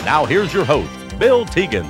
Now here's your host, Bill Teegins.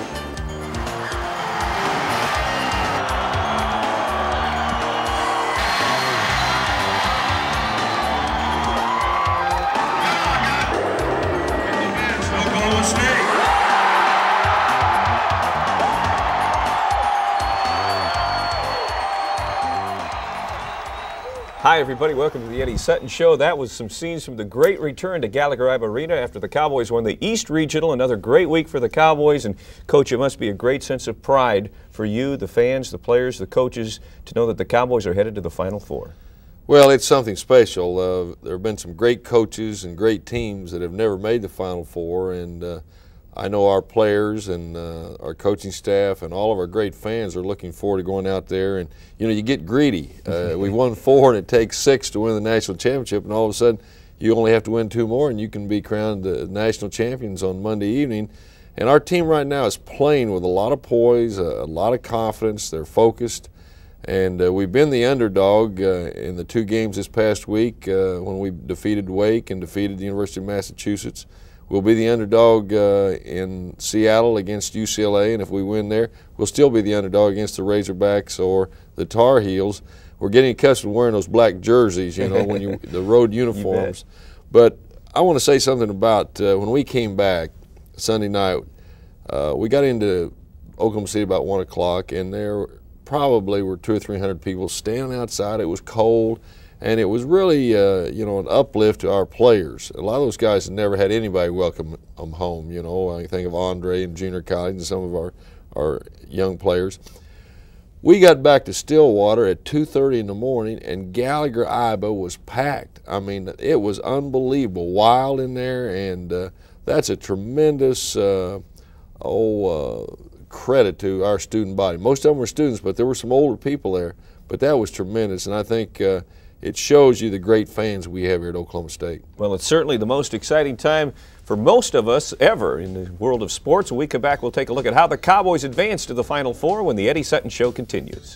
Hi everybody, welcome to the Eddie Sutton Show. That was some scenes from the great return to Gallagher-Iba Arena after the Cowboys won the East Regional. Another great week for the Cowboys, and Coach, it must be a great sense of pride for you, the fans, the players, the coaches, to know that the Cowboys are headed to the Final Four. Well, it's something special. There have been some great coaches and great teams that have never made the Final Four, and I know our players and our coaching staff and all of our great fans are looking forward to going out there. And, you know, you get greedy. We won 4 and it takes 6 to win the national championship, and all of a sudden you only have to win 2 more and you can be crowned the national champions on Monday evening. And our team right now is playing with a lot of poise, a lot of confidence. They're focused. And we've been the underdog in the 2 games this past week when we defeated Wake and defeated the University of Massachusetts. We'll be the underdog in Seattle against UCLA, and if we win there, we'll still be the underdog against the Razorbacks or the Tar Heels. We're getting accustomed to wearing those black jerseys, you know, when the road uniforms. But I want to say something about when we came back Sunday night. We got into Oklahoma City about 1 o'clock, and there probably were 200 or 300 people standing outside. It was cold. And it was really, you know, an uplift to our players. A lot of those guys had never had anybody welcome them home, you know. I think of Andre and Junior College and some of our young players. We got back to Stillwater at 2:30 in the morning, and Gallagher-Iba was packed. I mean, it was unbelievable, wild in there, and that's a tremendous credit to our student body. Most of them were students, but there were some older people there. But that was tremendous, and I think it shows you the great fans we have here at Oklahoma State. Well, it's certainly the most exciting time for most of us ever in the world of sports. When we come back, we'll take a look at how the Cowboys advance to the Final Four when the Eddie Sutton Show continues.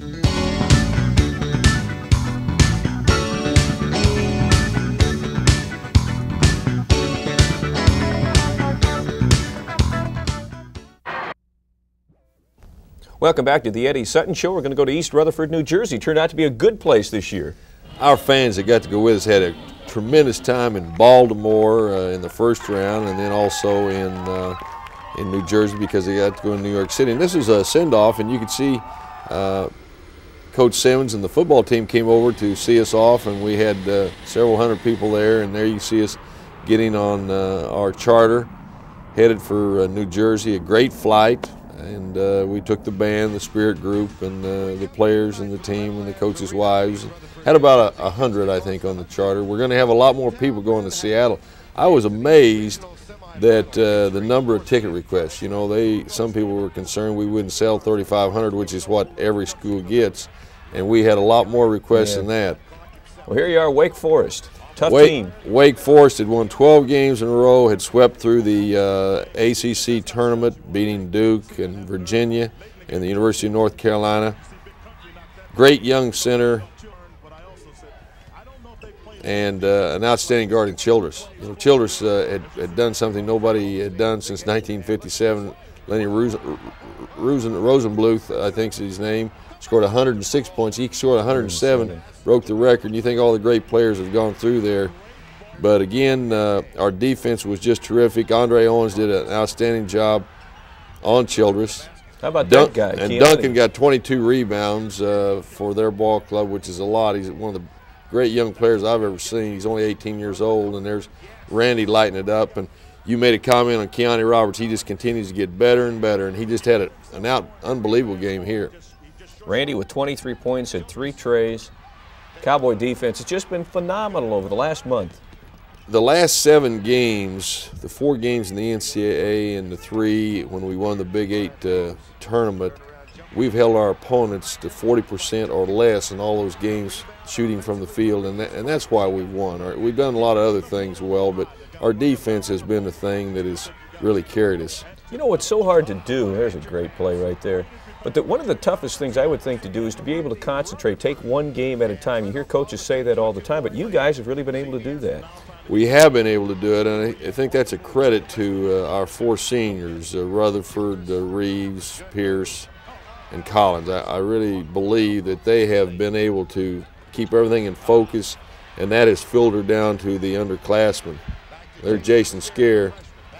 Welcome back to the Eddie Sutton Show. We're going to go to East Rutherford, New Jersey. Turned out to be a good place this year. Our fans that got to go with us had a tremendous time in Baltimore in the first round, and then also in New Jersey because they got to go to New York City. And this was a send-off, and you could see Coach Simmons and the football team came over to see us off, and we had several hundred people there, and there you see us getting on our charter, headed for New Jersey, a great flight. And we took the band, the spirit group, and the players and the team and the coaches' wives. Had about 100, I think, on the charter. We're going to have a lot more people going to Seattle. I was amazed that the number of ticket requests. You know, some people were concerned we wouldn't sell 3,500, which is what every school gets, and we had a lot more requests than that. Well, here you are, Wake Forest. Tough team. Wake Forest had won 12 games in a row, had swept through the ACC tournament, beating Duke and Virginia and the University of North Carolina. Great young center and an outstanding guard in Childress. You know, Childress had done something nobody had done since 1957. Lenny Rosenbluth, I think is his name, scored 106 points. He scored 107, broke the record. You think all the great players have gone through there. But again, our defense was just terrific. Andre Owens did an outstanding job on Childress. How about that guy? And Duncan got 22 rebounds for their ball club, which is a lot. He's one of the great young players I've ever seen. He's only 18 years old, and there's Randy lighting it up. And you made a comment on Keontae Roberts. He just continues to get better and better, and he just had an unbelievable game here. Randy with 23 points, had 3 trays. Cowboy defense has just been phenomenal over the last month. The last 7 games, the 4 games in the NCAA and the 3 when we won the Big 8 tournament, we've held our opponents to 40% or less in all those games shooting from the field, and that's why we've won. We've done a lot of other things well, but our defense has been the thing that has really carried us. You know what's so hard to do? There's a great play right there. But one of the toughest things I would think to do is to be able to concentrate, take one game at a time. You hear coaches say that all the time, but you guys have really been able to do that. we have been able to do it, and I think that's a credit to our 4 seniors, Rutherford, Reeves, Pierce, and Collins. I really believe that they have been able to keep everything in focus, and that has filtered down to the underclassmen. There's Jason Scare.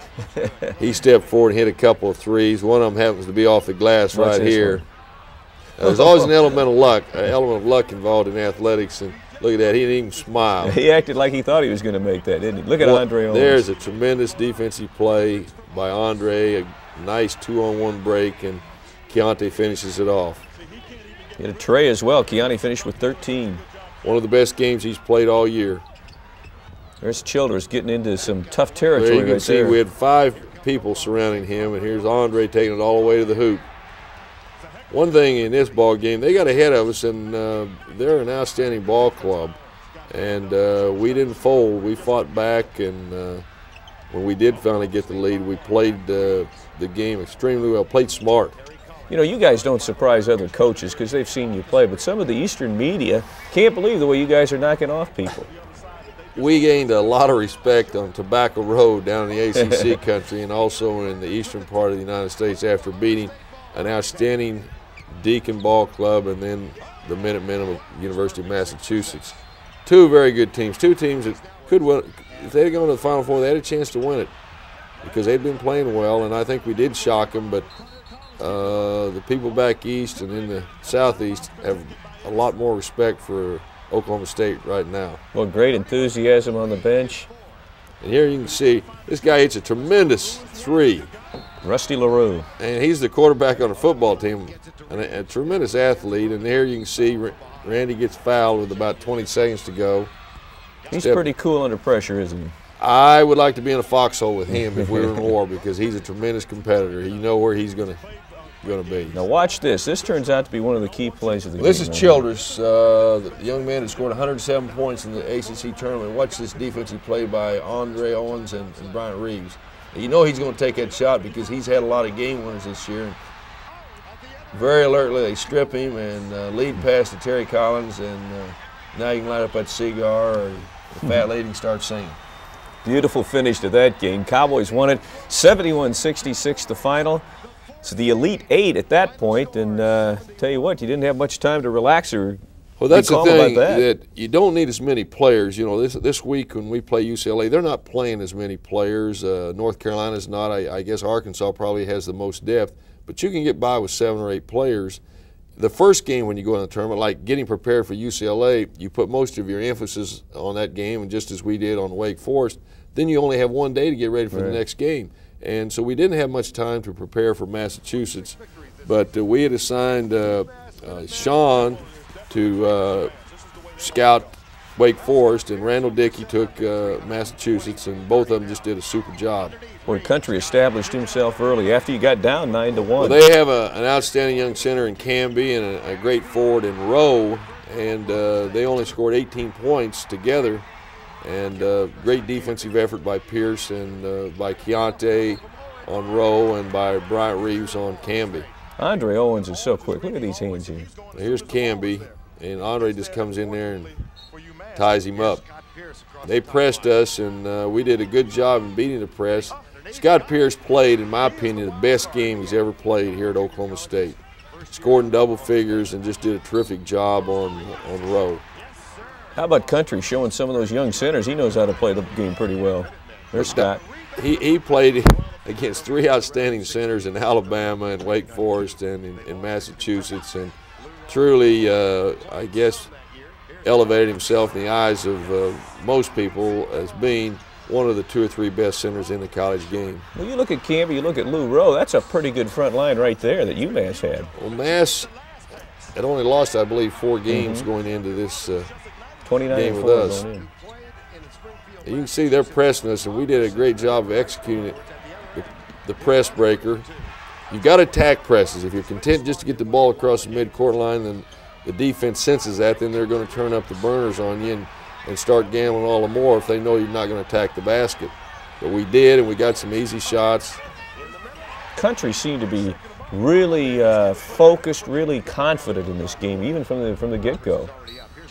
He stepped forward and hit a couple of threes. One of them happens to be off the glass right here. There's always an element of luck involved in athletics, and look at that, he didn't even smile. He acted like he thought he was going to make that, didn't he? Look at Andre Owens. There's a tremendous defensive play by Andre, a nice 2-on-1 break, and Keontae finishes it off. He had a tray as well. Keontae finished with 13. One of the best games he's played all year. There's Childress getting into some tough territory there you can right see there. We had 5 people surrounding him, and here's Andre taking it all the way to the hoop. One thing in this ball game, they got ahead of us, and they're an outstanding ball club. And we didn't fold. We fought back, and when we did finally get the lead, we played the game extremely well, played smart. You know, you guys don't surprise other coaches because they've seen you play, but some of the Eastern media can't believe the way you guys are knocking off people. We gained a lot of respect on Tobacco Road down in the ACC country and also in the eastern part of the United States after beating an outstanding Deacon ball club and then the Minutemen of University of Massachusetts. 2 very good teams, 2 teams that could win. If they had gone to the Final Four, they had a chance to win it because they'd been playing well, and I think we did shock them, but the people back east and in the southeast have a lot more respect for Oklahoma State right now. Well, great enthusiasm on the bench. And here you can see this guy hits a tremendous 3. Rusty LaRue. And he's the quarterback on the football team, and a tremendous athlete. And there you can see Randy gets fouled with about 20 seconds to go. He's pretty cool under pressure, isn't he? I would like to be in a foxhole with him if we were in war because he's a tremendous competitor. You know where he's going to be. Now watch this. This turns out to be one of the key plays of the game. This is Childress, the young man who scored 107 points in the ACC tournament. Watch this defensive play by Andre Owens and Bryant Reeves. You know he's going to take that shot because he's had a lot of game winners this year. Very alertly, they strip him and lead pass to Terry Collins, and now you can light up that cigar or the fat lady can start singing. Beautiful finish to that game. Cowboys won it 71-66 the final. So the Elite 8 at that point, and tell you what, you didn't have much time to relax or well, that's the thing about that you don't need as many players. You know, this week when we play UCLA, they're not playing as many players. North Carolina's not. I guess Arkansas probably has the most depth, but you can get by with 7 or 8 players. The first game when you go in the tournament, like getting prepared for UCLA, you put most of your emphasis on that game, and just as we did on Wake Forest, then you only have 1 day to get ready for the next game. And so we didn't have much time to prepare for Massachusetts, but we had assigned Sean to scout Wake Forest, and Randall Dickey took Massachusetts, and both of them just did a super job. Boy, Country established himself early after you got down 9-1. Well, they have an outstanding young center in Canby and a great forward in Rowe, and they only scored 18 points together. And great defensive effort by Pierce and by Keontae on Rowe and by Bryant Reeves on Canby. Andre Owens is so quick. Look at these hands here. Here's Canby, and Andre just comes in there and ties him up. They pressed us, and we did a good job in beating the press. Scott Pierce played, in my opinion, the best game he's ever played here at Oklahoma State. Scored in double figures and just did a terrific job on Rowe. How about Country showing some of those young centers? He knows how to play the game pretty well. There's Scott. He played against 3 outstanding centers in Alabama and Wake Forest and in Massachusetts, and truly, I guess, elevated himself in the eyes of most people as being one of the 2 or 3 best centers in the college game. Well, you look at Canby, you look at Lou Rowe, that's a pretty good front line right there that UMass had. Well, Mass had only lost, I believe, 4 games going into this 29 game with us. You can see they're pressing us, and we did a great job of executing it. The press breaker. You've got to attack presses. If you're content just to get the ball across the mid-court line, then the defense senses that, then they're going to turn up the burners on you and start gambling all the more if they know you're not going to attack the basket. But we did, and we got some easy shots. Country seemed to be really focused, really confident in this game, even from the get-go.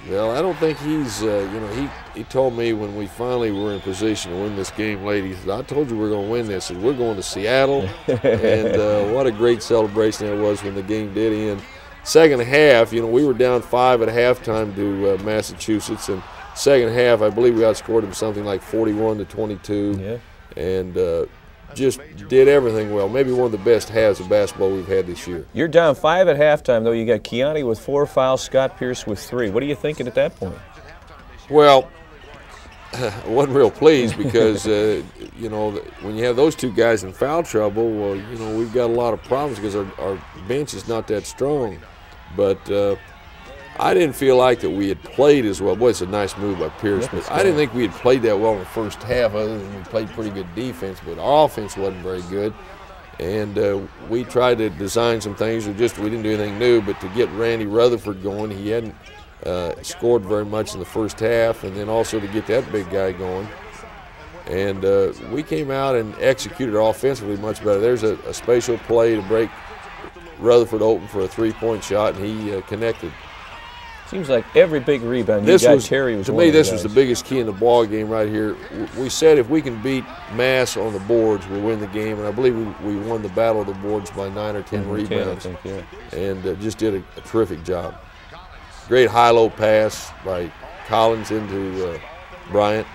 Well, I don't think he's, he told me when we finally were in position to win this game late, he said, I told you we're going to win this, and we're going to Seattle. And what a great celebration that was when the game did end. Second half, we were down 5 at halftime to Massachusetts, and second half, I believe we outscored them something like 41-22. Yeah. And just did everything well. Maybe one of the best halves of basketball we've had this year. You're down 5 at halftime, though. You got Keani with 4 fouls, Scott Pierce with 3. What are you thinking at that point? Well, I wasn't real pleased because, when you have those two guys in foul trouble, well, we've got a lot of problems because our bench is not that strong. But I didn't feel like that we had played as well. Boy, it's a nice move by Pierce, but I didn't think we had played that well in the first half, other than we played pretty good defense, but our offense wasn't very good. And we tried to design some things, we didn't do anything new, but to get Randy Rutherford going, he hadn't scored very much in the first half, and then also to get that big guy going. And we came out and executed offensively much better. There's a spatial play to break Rutherford open for a three-point shot, and he connected. Seems like every big rebound Terry was. To me, this was the biggest key in the ball game right here. We said if we can beat Mass on the boards, we'll win the game, and I believe we won the battle of the boards by 9 or 10 rebounds, 10, I think, yeah. And just did a terrific job. Great high-low pass by Collins into Bryant.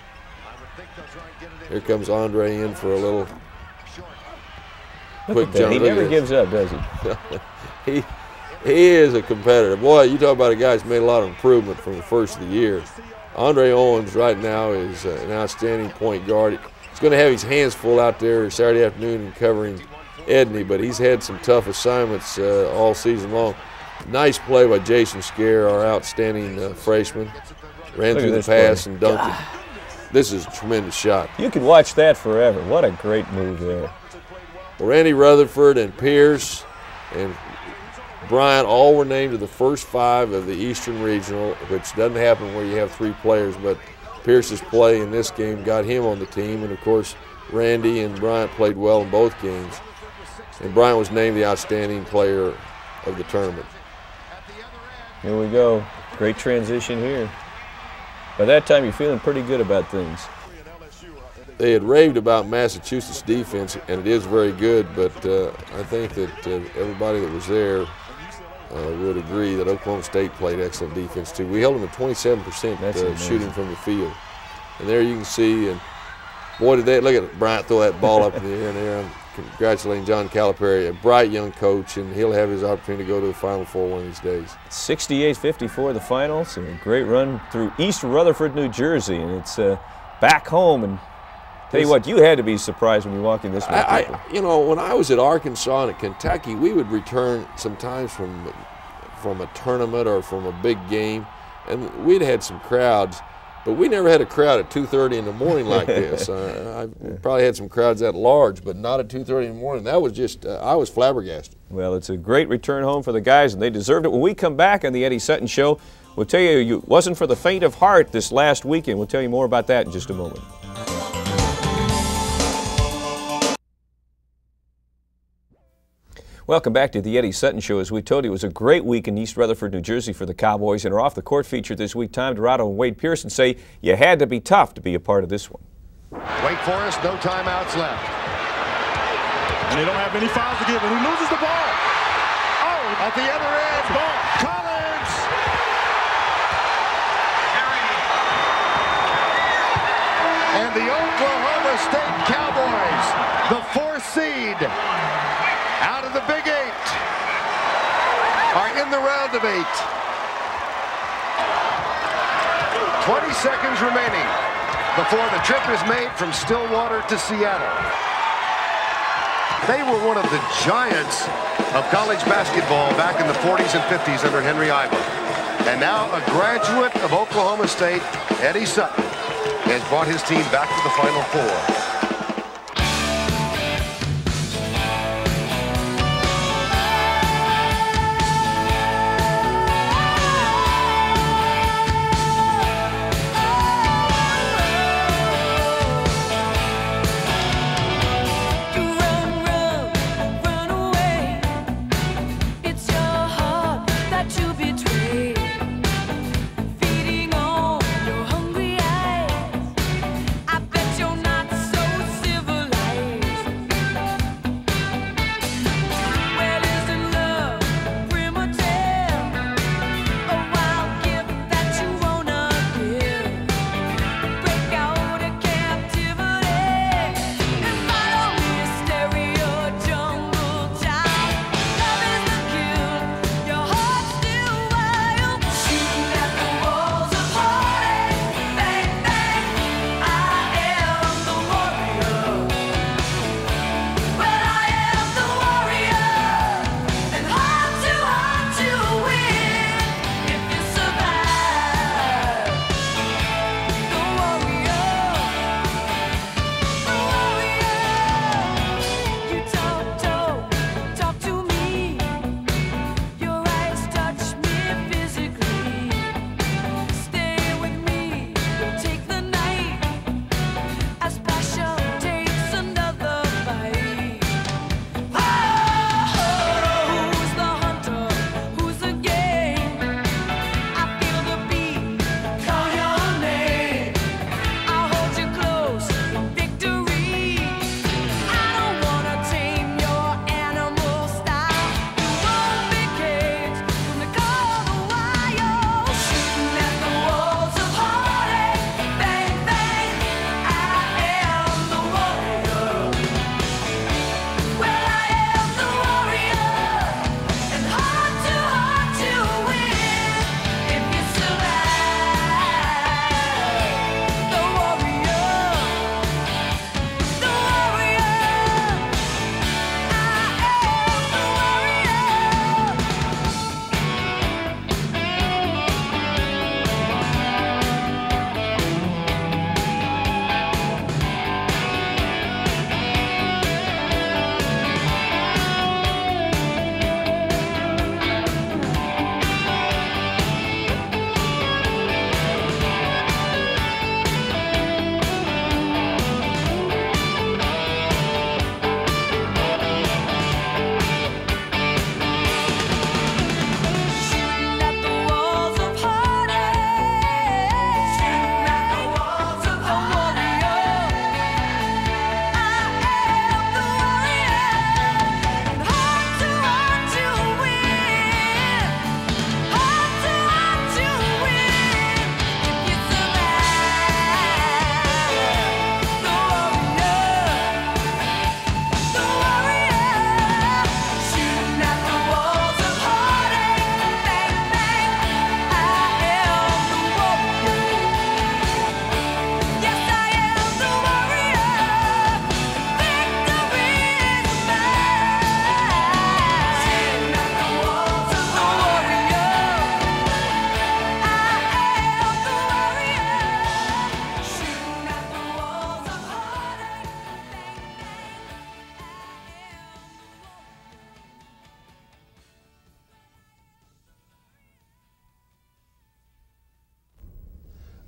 Here comes Andre in for a little quick jump. He never gives up, does he? He is a competitor. Boy, you talk about a guy who's made a lot of improvement from the first of the year. Andre Owens right now is an outstanding point guard. He's going to have his hands full out there Saturday afternoon and covering Edney, but he's had some tough assignments all season long. Nice play by Jason Scare, our outstanding freshman. Ran through the pass and dunked it. This is a tremendous shot. You could watch that forever. What a great move there. Well, Randy Rutherford and Pierce and Bryant all were named to the first 5 of the Eastern Regional, which doesn't happen where you have 3 players, but Pierce's play in this game got him on the team, and of course Randy and Bryant played well in both games. And Bryant was named the outstanding player of the tournament. Here we go. Great transition here. By that time, you're feeling pretty good about things. They had raved about Massachusetts' defense, and it is very good, but I think that everybody that was there would agree that Oklahoma State played excellent defense too. We held them to 27% shooting from the field. And there you can see, and boy, did they, look at Bryant throw that ball up in the air and there. I'm congratulating John Calipari, a bright young coach, and he'll have his opportunity to go to the Final Four one of these days. 68-54 the finals, and a great run through East Rutherford, New Jersey, and it's back home. And tell you what, you had to be surprised when you walked in this one. When I was at Arkansas and at Kentucky, we would return sometimes from a tournament or from a big game, and we'd had some crowds, but we never had a crowd at 2:30 in the morning like this. I probably had some crowds that large, but not at 2:30 in the morning. That was just, I was flabbergasted. Well, it's a great return home for the guys, and they deserved it. When we come back on the Eddie Sutton Show, we'll tell you it wasn't for the faint of heart this last weekend. We'll tell you more about that in just a moment. Welcome back to the Eddie Sutton Show. As we told you, it was a great week in East Rutherford, New Jersey for the Cowboys. And our off-the-court feature this week, Tom Dorado and Wade Pearson say you had to be tough to be a part of this one. Wake Forest, no timeouts left. And they don't have many fouls to give, and who loses the ball? Oh, at the other edge, Collins! And the Oklahoma State Cowboys, the 4th seed, out of the Big 8, are in the round of 8. 20 seconds remaining before the trip is made from Stillwater to Seattle. They were one of the giants of college basketball back in the 40s and 50s under Henry Iba. And now a graduate of Oklahoma State, Eddie Sutton, has brought his team back to the Final Four.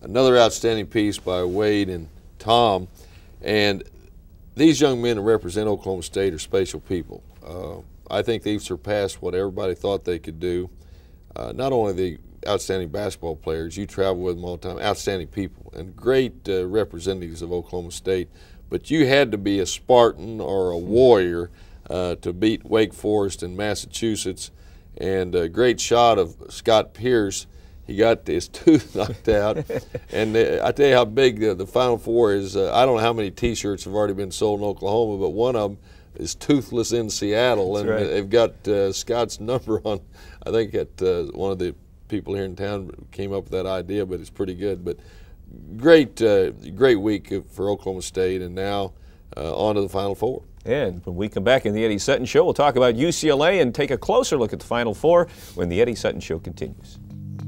another outstanding piece by Wade and Tom. And these young men that represent Oklahoma State are special people. I think they've surpassed what everybody thought they could do. Not only the outstanding basketball players, you travel with them all the time, outstanding people and great representatives of Oklahoma State, but you had to be a Spartan or a warrior to beat Wake Forest in Massachusetts. And a great shot of Scott Pierce. He got his tooth knocked out. And I tell you how big the Final Four is. I don't know how many T-shirts have already been sold in Oklahoma, but one of them is Toothless in Seattle. That's and right. They've got Scott's number on, I think one of the people here in town came up with that idea, but it's pretty good. But great week for Oklahoma State, and now on to the Final Four. And when we come back in the Eddie Sutton Show, we'll talk about UCLA and take a closer look at the Final Four when the Eddie Sutton Show continues.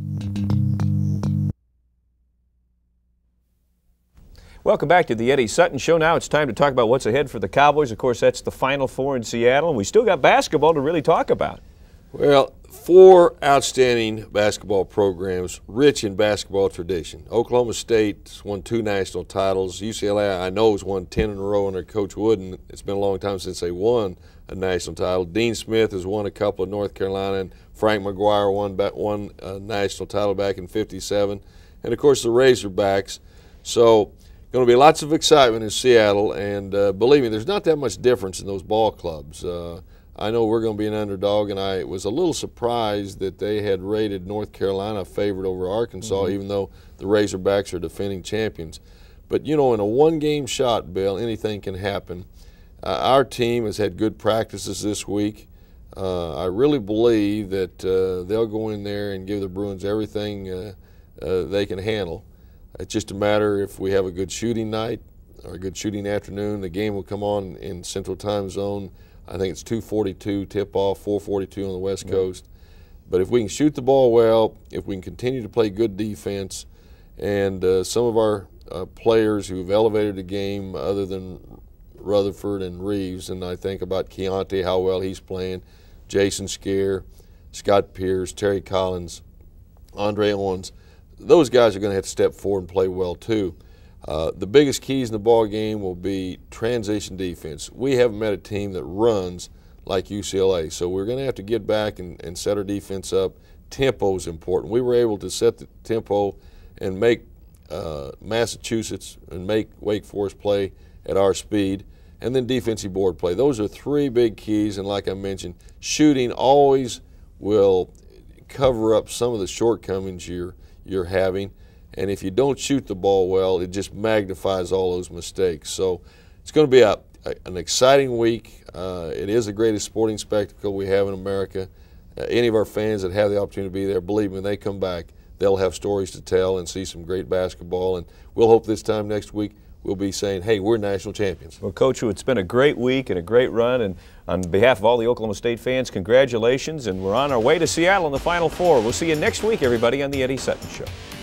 Welcome back to the Eddie Sutton Show. Now it's time to talk about what's ahead for the Cowboys. Of course, that's the Final Four in Seattle, and we still got basketball to really talk about. Well, 4 outstanding basketball programs, rich in basketball tradition. Oklahoma State's won 2 national titles. UCLA, I know, has won 10 in a row under Coach Wooden. It's been a long time since they won a national title. Dean Smith has won a couple in North Carolina, and Frank McGuire won a national title back in '57. And, of course, the Razorbacks. So, going to be lots of excitement in Seattle, and believe me, there's not that much difference in those ball clubs. I know we're going to be an underdog, and I was a little surprised that they had rated North Carolina favorite over Arkansas, even though the Razorbacks are defending champions. But, you know, in a one-game shot, Bill, anything can happen. Our team has had good practices this week. I really believe that they'll go in there and give the Bruins everything they can handle. It's just a matter if we have a good shooting night or a good shooting afternoon. The game will come on in Central Time Zone. I think it's 2:42 tip-off, 4:42 on the West Coast. But if we can shoot the ball well, if we can continue to play good defense, and some of our players who've elevated the game other than Rutherford and Reeves, and I think about Keontae, how well he's playing, Jason Scare, Scott Pierce, Terry Collins, Andre Owens, those guys are going to have to step forward and play well too. The biggest keys in the ball game will be transition defense. We haven't met a team that runs like UCLA, so we're going to have to get back and set our defense up. Tempo is important. We were able to set the tempo and make Massachusetts and make Wake Forest play at our speed, and then defensive board play. Those are 3 big keys, and like I mentioned, shooting always will cover up some of the shortcomings you're having. And if you don't shoot the ball well, it just magnifies all those mistakes. So it's going to be an exciting week. It is the greatest sporting spectacle we have in America. Any of our fans that have the opportunity to be there, believe me, when they come back, they'll have stories to tell and see some great basketball. And we'll hope this time next week we'll be saying, hey, we're national champions. Well, Coach, it's been a great week and a great run. And on behalf of all the Oklahoma State fans, congratulations. And we're on our way to Seattle in the Final Four. We'll see you next week, everybody, on the Eddie Sutton Show.